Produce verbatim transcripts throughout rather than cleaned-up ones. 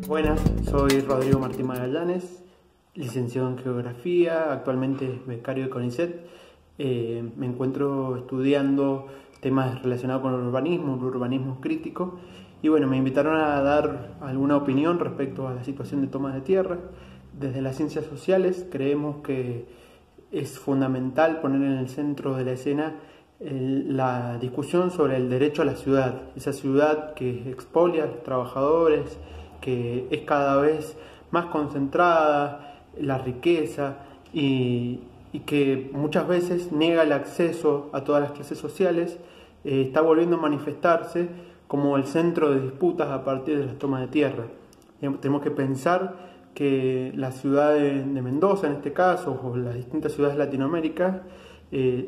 Buenas, soy Rodrigo Martín Magallanes, licenciado en Geografía, actualmente becario de CONICET. Eh, me encuentro estudiando temas relacionados con el urbanismo, el urbanismo crítico, y bueno, me invitaron a dar alguna opinión respecto a la situación de tomas de tierra. Desde las ciencias sociales creemos que es fundamental poner en el centro de la escena el, la discusión sobre el derecho a la ciudad, esa ciudad que expolia a los trabajadores, que es cada vez más concentrada, la riqueza y, y que muchas veces niega el acceso a todas las clases sociales, eh, está volviendo a manifestarse como el centro de disputas a partir de las tomas de tierra. Tenemos que pensar que la ciudad de, de Mendoza, en este caso, o las distintas ciudades de Latinoamérica, eh,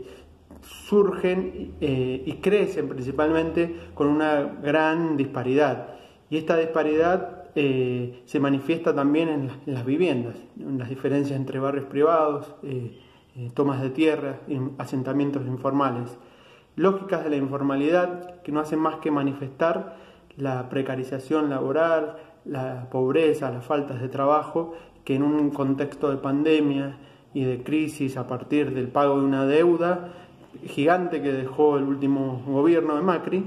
surgen eh, y crecen principalmente con una gran disparidad. Y esta disparidad eh, se manifiesta también en las, en las viviendas, en las diferencias entre barrios privados, eh, eh, tomas de tierra, asentamientos informales. Lógicas de la informalidad que no hacen más que manifestar la precarización laboral, la pobreza, las faltas de trabajo, que en un contexto de pandemia y de crisis a partir del pago de una deuda gigante que dejó el último gobierno de Macri,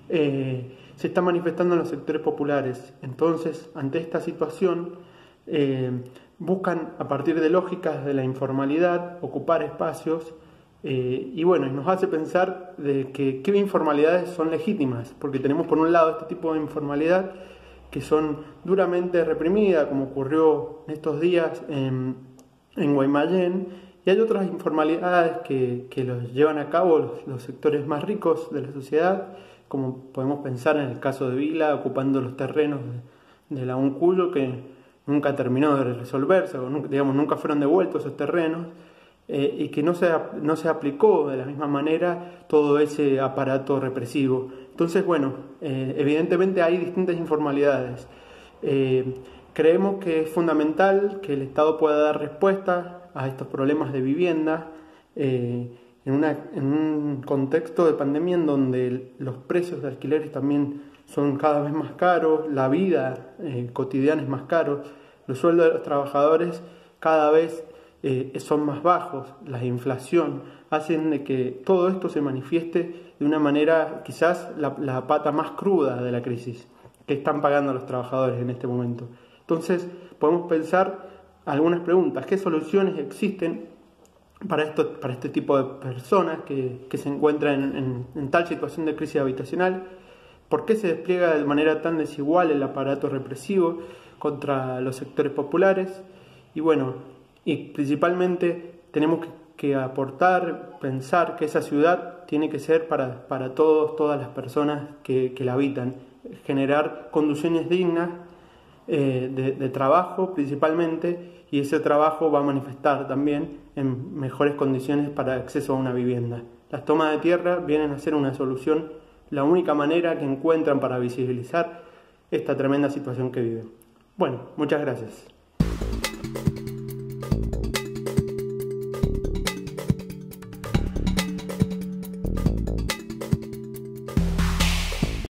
eh, se está manifestando en los sectores populares. Entonces, ante esta situación, eh, buscan a partir de lógicas de la informalidad ocupar espacios eh, y bueno, nos hace pensar de que qué informalidades son legítimas, porque tenemos por un lado este tipo de informalidad que son duramente reprimidas, como ocurrió en estos días en, en Guaymallén, y hay otras informalidades que, que los llevan a cabo los, los sectores más ricos de la sociedad, como podemos pensar en el caso de Vila, ocupando los terrenos de, de la Uncuyo, que nunca terminó de resolverse, o nunca, digamos, nunca fueron devueltos esos terrenos, eh, y que no se, no se aplicó de la misma manera todo ese aparato represivo. Entonces, bueno, eh, evidentemente hay distintas informalidades. Eh, creemos que es fundamental que el Estado pueda dar respuesta a estos problemas de vivienda, eh, en, una, en un contexto de pandemia en donde los precios de alquileres también son cada vez más caros, la vida eh, cotidiana es más caro, los sueldos de los trabajadores cada vez eh, son más bajos, la inflación hacen de que todo esto se manifieste de una manera quizás la, la pata más cruda de la crisis que están pagando los trabajadores en este momento. Entonces podemos pensar algunas preguntas: ¿qué soluciones existen para, esto, para este tipo de personas que, que se encuentran en, en, en tal situación de crisis habitacional? ¿Por qué se despliega de manera tan desigual el aparato represivo contra los sectores populares? Y bueno, y principalmente tenemos que, que aportar, pensar que esa ciudad tiene que ser para, para todos, todas las personas que, que la habitan, generar condiciones dignas eh, de, de trabajo principalmente, y ese trabajo va a manifestar también en mejores condiciones para acceso a una vivienda. Las tomas de tierra vienen a ser una solución, la única manera que encuentran para visibilizar esta tremenda situación que viven. Bueno, muchas gracias.